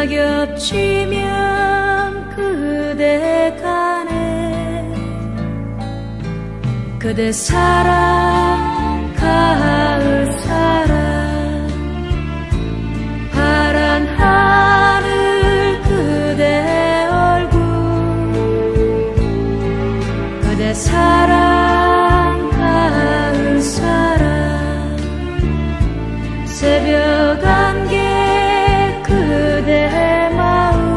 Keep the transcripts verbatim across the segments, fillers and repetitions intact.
낙엽 지면 그대 가네. 그대 사랑 가을 사랑 파란 하늘 그대 얼굴 그대 사랑 가을 사랑 새벽 안개 그대 마음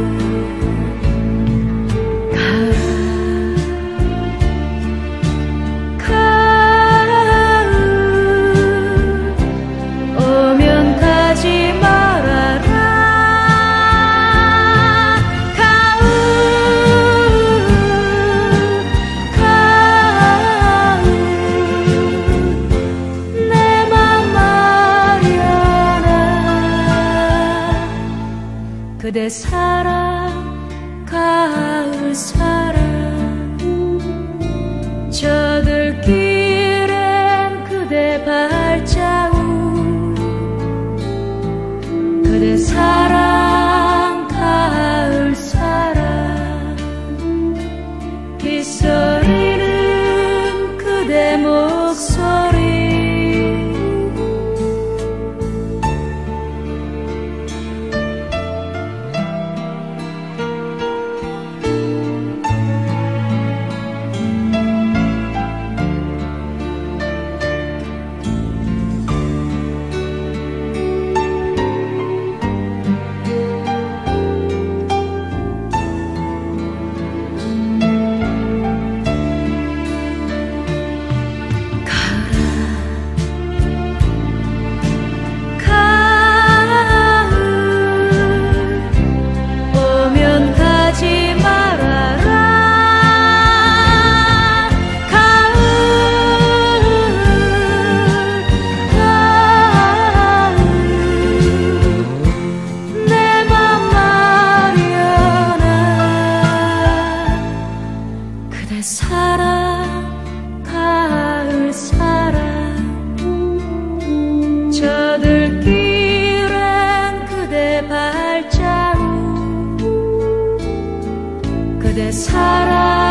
가을 오면 가지 말아라. 가을 가을 내 맘 아련하 그대 사랑 가을 사랑 저들길엔 그대 발자국 그대 사랑 가을 사랑 빗소리는 그대 목소리 사랑 가을 사랑 저들길엔 그대 발자국 그대 사랑